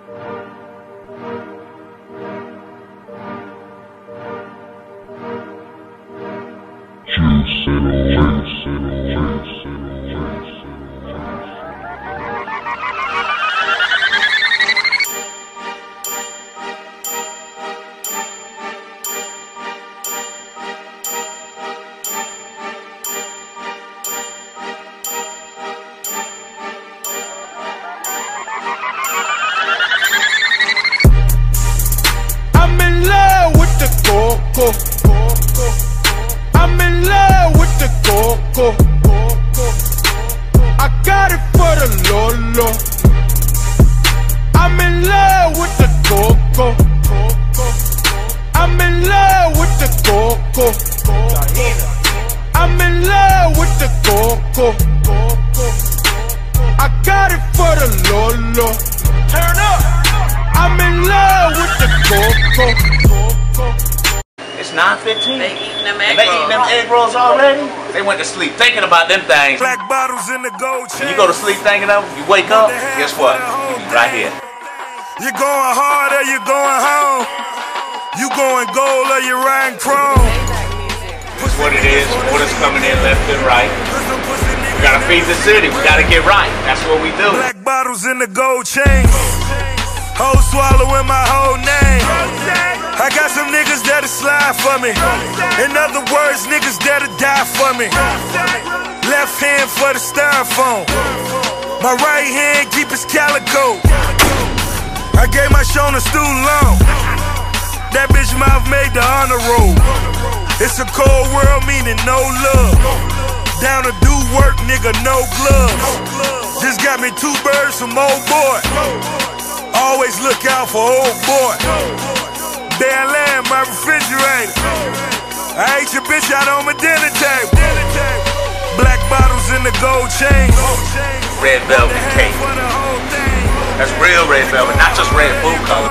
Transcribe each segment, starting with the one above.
I'm in love with the coco. I'm in love with the coco. I got it for the Lolo. I'm in love with the coco. I'm in love with the coco. I'm in love with the coco. I got it for the Lolo. Turn up. I'm in love with the coco. It's 9:15. They eating them egg and they rolls. eating them egg rolls already? They went to sleep thinking about them things. Black bottles in the gold chain. When you go to sleep thinking of them, you wake up, guess what? You be right here. You going hard or you going home? You going gold or you riding chrome? It's what it is. What is coming in left and right. We gotta feed the city. We gotta get right. That's what we do. Black bottles in the gold chains. Whole swallowing my whole name. I got some niggas that'll slide for me. In other words, niggas that'll die for me. Left hand for the styrofoam. My right hand keep his calico. I gave my shoulder student loan. That bitch mouth made the honor roll. It's a cold world, meaning no love. Down to do work, nigga, no gloves. Just got me 2 birds from old boy. Always look out for old boy. Bare lamb, my refrigerator. I ate your bitch out on my dinner table. Black bottles in the gold chains. Red velvet cake. That's real red velvet, not just red food color.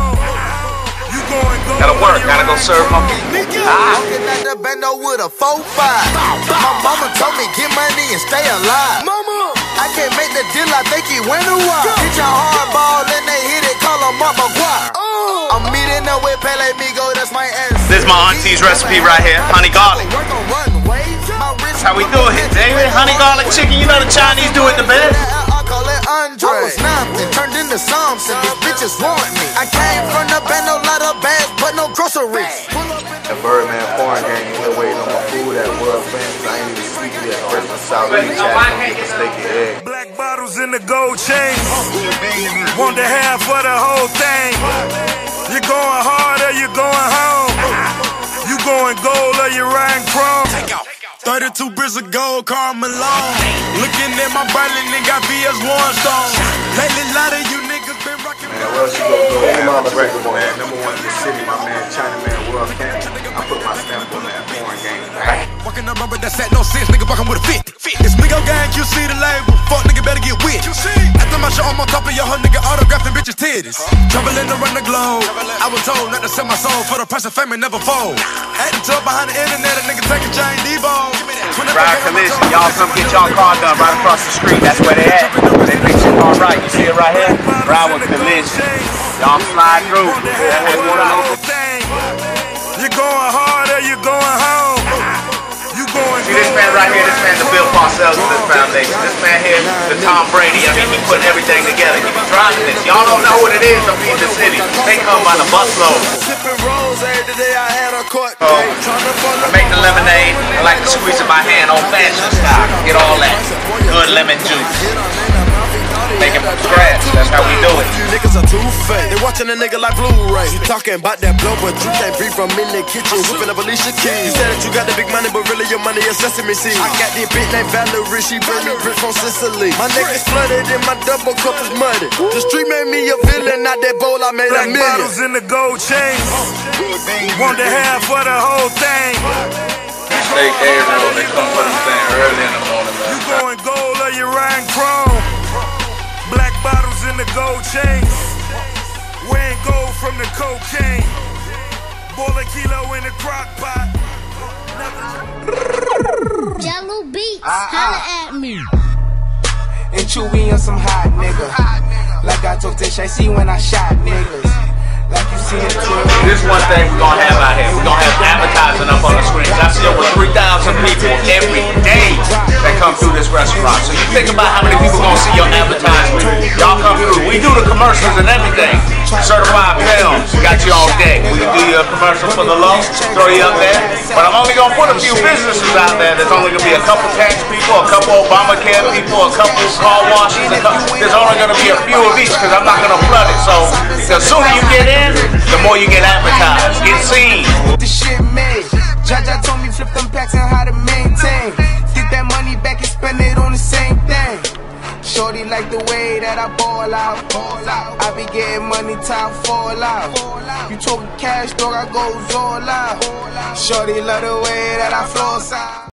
Gotta work, gotta go serve my people. Looking at the bando with a 4-5. My mama told me get money and stay alive. Mama, I can't make the deal, I think he went a while. Hit your hardball and they hit it, call him Mark McGuire. I'm meeting up with Pele Migo, that's my answer. This is my auntie's recipe right here, honey garlic. That's how we do it, David. Honey garlic chicken, you know the Chinese do it the best. I was nothing, turned into something. These bitches want me. I came from the bando, lot of bags, but no groceries. That Birdman foreign game, you still waiting on my food at World Famous. I ain't even sleep yet. First my South East had some steak and egg. Black bottles in the gold chains. Want the half for the whole thing. You going hard or you going home? You going gold or you riding chrome? 32 bricks of gold, Karl Malone. Looking at my Berlin, nigga, VS One Stone. Lately, a lot of you niggas been rocking. Man, where else you gonna go? Record, man. #1 in the city, my man, Chinaman, World Famous. I put my stamp on that foreign game. Walking around with that set, no sense, nigga walking with a 50. It's Migo gang, QC the label. Fuck nigga better get with. After my show, I'm on top of your hoe, nigga, autographing bitches' titties. Traveling around the globe. I was told not to sell my soul for the price of fame and never fold. Had to talk behind the internet, a nigga take a giant Debo. Ride Collision, y'all come get y'all car done right across the street. That's where they at. They fix your car right. You see it right here? Ride with Collision. Y'all slide through. You going hard or you going home? You going See this man right here, this man's the Bill Parcells of this foundation. This man here, the Tom Brady. I mean, he putting everything together. He be driving this. Y'all don't know what it is to feed the city. They come by the busload. Sipping rose every day, I had a court. So, I make the lemonade. I like to squeeze it by hand, old-fashioned style. Get all that good lemon juice. Make it from scratch. That's how we do it. You niggas are too fake. They watching a nigga like Blu-ray. You talking about that blow, but you can't breathe from in the kitchen. Whipping up Alicia Keys. You said that you got the big money, but really your money is sesame seeds. I got this bitch named Valerie. She bring me bricks from Sicily. My neck is flooded and my double cup is muddy. The street made me a villain. Out that bowl, I made a million. Black bottles in the gold chains. Want the half for the whole thing. Snake egg roll. They come for this thing early in the morning, man. You going gold or you riding chrome? Black bottles in the gold chains. Wearing gold from the cocaine. Boil a kilo in the crock pot. Jello Beats, holla at me. and Chewy on some hot nigga. Like I told Tish, I see when I shot niggas. Like you see it too. This one thing we're gonna have out here. We're gonna have advertising up on the screens. I see over 3,000 people every day that come through this restaurant. So you think about how many people gonna see your advertisement. Y'all come through. We do the commercials and everything. Certified films, got you on deck. We can do your commercial for the low, throw you up there. But I'm only gonna put a few businesses out there. There's only gonna be a couple tax people, a couple Obamacare people, a couple car washes. There's only gonna be a few of each because I'm not gonna flood it. So the sooner you get in, the more you get advertised, get seen. The shit made. Jaja told me flip them packs and how to maintain. Get that money back and spend it on the same thing. Shorty like the way that I ball out. I be getting money, time fall out. You talking cash, dog, I goes all out. Shorty love the way that I floss out.